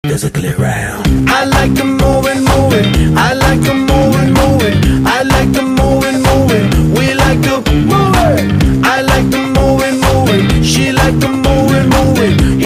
there's a clear round. I like them moving, moving,